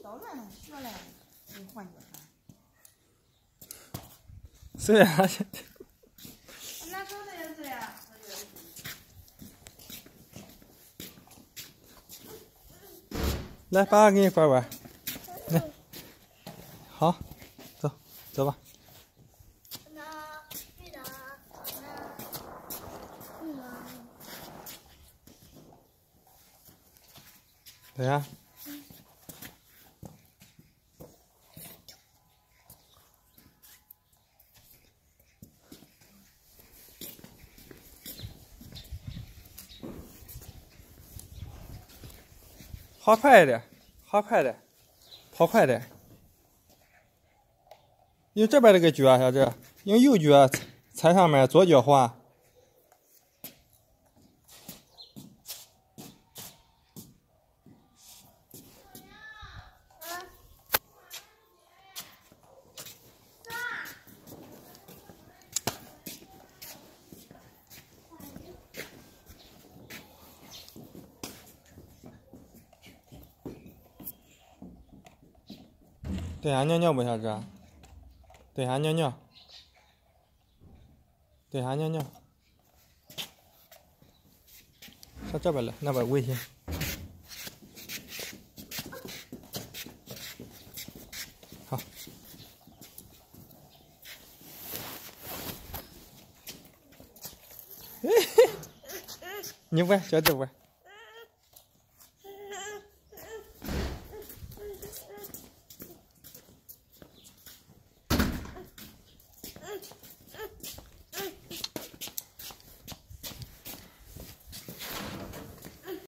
捣乱了，学来给换脚啥？ 是呀。 拿手的也是呀。 来，爸爸给你拐弯。来，好，走，走吧。对呀。跑快点，跑快点，跑快点。用这边这个脚，小志，用右脚踩上面，左脚滑。对下尿尿不，小志？对下尿尿。对下尿尿。上这边来，那边危险。好。你玩，小志玩。